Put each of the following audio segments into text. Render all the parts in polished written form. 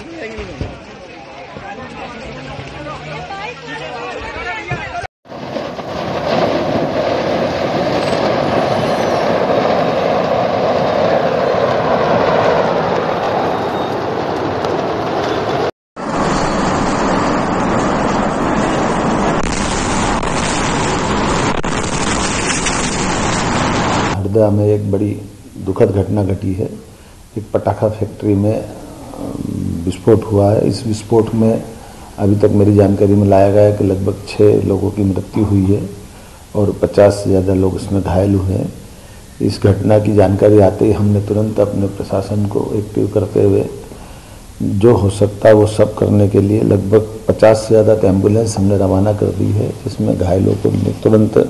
हरदा में एक बड़ी दुखद घटना घटी है। एक पटाखा फैक्ट्री में विस्फोट हुआ है। इस विस्फोट में अभी तक मेरी जानकारी में लाया गया है कि लगभग 6 लोगों की मृत्यु हुई है और 50 से ज़्यादा लोग इसमें घायल हुए हैं। इस घटना की जानकारी आते ही हमने तुरंत अपने प्रशासन को एक्टिव करते हुए जो हो सकता है वो सब करने के लिए लगभग 50 से ज़्यादा एम्बुलेंस हमने रवाना कर दी है, जिसमें घायलों को तुरंत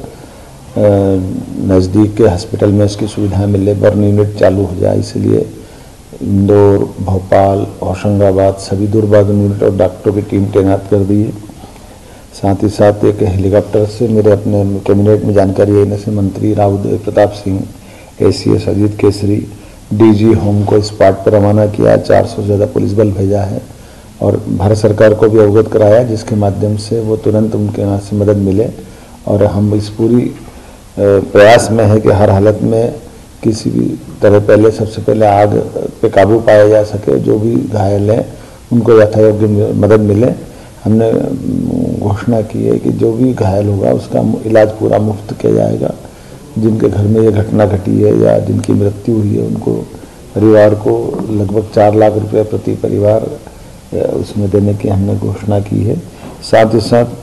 नज़दीक के हॉस्पिटल में इसकी सुविधाएं मिले, बर्न यूनिट चालू हो जाए। इसलिए इंदौर, भोपाल, होशंगाबाद सभी दूरबर्न यूनिट और डॉक्टरों की टीम तैनात कर दी है। साथ ही साथ एक हेलीकॉप्टर से मेरे अपने कैबिनेट में जानकारी आने से मंत्री Rao Pratap Singh, ACS Ajit Kesari, DG home को स्पॉट पर रवाना किया। 400 से ज़्यादा पुलिस बल भेजा है और भारत सरकार को भी अवगत कराया, जिसके माध्यम से वो तुरंत उनके यहाँ से मदद मिले। और हम इस पूरी प्रयास में है कि हर हालत में किसी भी तरह पहले सबसे पहले आग पे काबू पाया जा सके। जो भी घायल हैं उनको यथायोग्य मदद मिले। हमने घोषणा की है कि जो भी घायल होगा उसका इलाज पूरा मुफ्त किया जाएगा। जिनके घर में ये घटना घटी है या जिनकी मृत्यु हुई है उनको परिवार को लगभग 4 लाख रुपये प्रति परिवार उसमें देने की हमने घोषणा की है। साथ ही साथ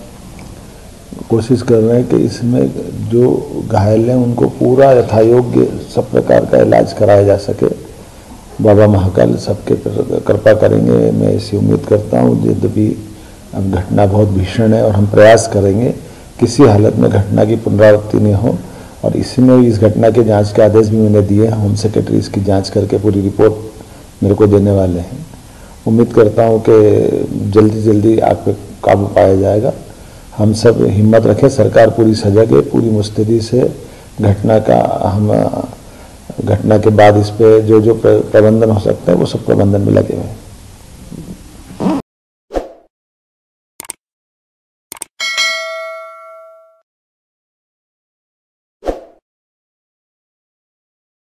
कोशिश कर रहे हैं कि इसमें जो घायल हैं उनको पूरा यथायोग्य सब प्रकार का इलाज कराया जा सके। बाबा महाकाल सबके कृपा करेंगे, मैं ऐसी उम्मीद करता हूँ। यद्यपि अब घटना बहुत भीषण है और हम प्रयास करेंगे किसी हालत में घटना की पुनरावृत्ति नहीं हो। और इसमें इस घटना के जांच के आदेश भी मैंने दिए हैं। होम सेक्रेटरी इसकी जांच करके पूरी रिपोर्ट मेरे को देने वाले हैं। उम्मीद करता हूँ कि जल्दी जल्दी आग पे काबू पाया जाएगा। हम सब हिम्मत रखें, सरकार पूरी सजग है, पूरी मुस्तैदी से घटना के बाद इस पे जो प्रबंधन हो सकता है वो सब प्रबंधन में लगे हुए हैं।